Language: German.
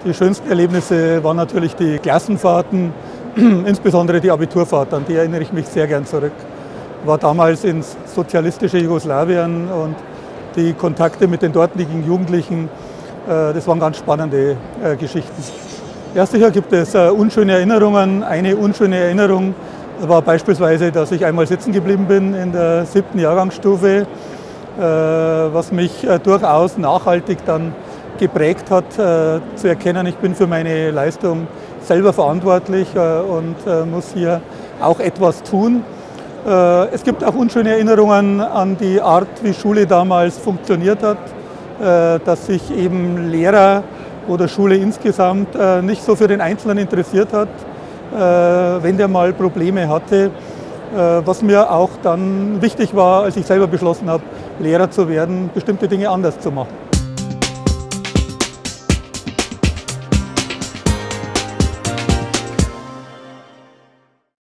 Die schönsten Erlebnisse waren natürlich die Klassenfahrten, insbesondere die Abiturfahrt, an die erinnere ich mich sehr gern zurück. Ich war damals ins sozialistische Jugoslawien und die Kontakte mit den dortigen Jugendlichen, das waren ganz spannende Geschichten. Ja, sicher gibt es unschöne Erinnerungen. Eine unschöne Erinnerung war beispielsweise, dass ich einmal sitzen geblieben bin in der 7. Jahrgangsstufe, was mich durchaus nachhaltig dann geprägt hat, zu erkennen, ich bin für meine Leistung selber verantwortlich und muss hier auch etwas tun. Es gibt auch unschöne Erinnerungen an die Art, wie Schule damals funktioniert hat, dass sich eben Lehrer oder Schule insgesamt nicht so für den Einzelnen interessiert hat, wenn der mal Probleme hatte. Was mir auch dann wichtig war, als ich selber beschlossen habe, Lehrer zu werden, bestimmte Dinge anders zu machen.